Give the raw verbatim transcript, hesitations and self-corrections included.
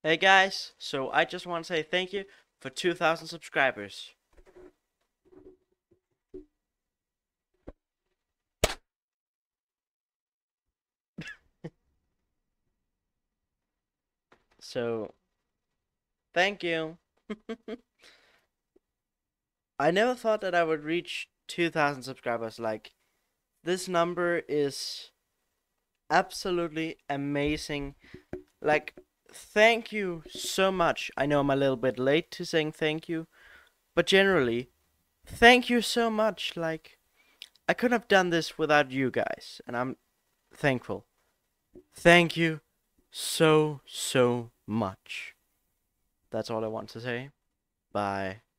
Hey guys, so I just want to say thank you for two thousand subscribers. So, thank you. I never thought that I would reach two thousand subscribers. Like, this number is absolutely amazing. Like, thank you so much. I know I'm a little bit late to saying thank you, but generally, thank you so much. Like, I couldn't have done this without you guys, and I'm thankful. Thank you so, so much. That's all I want to say. Bye.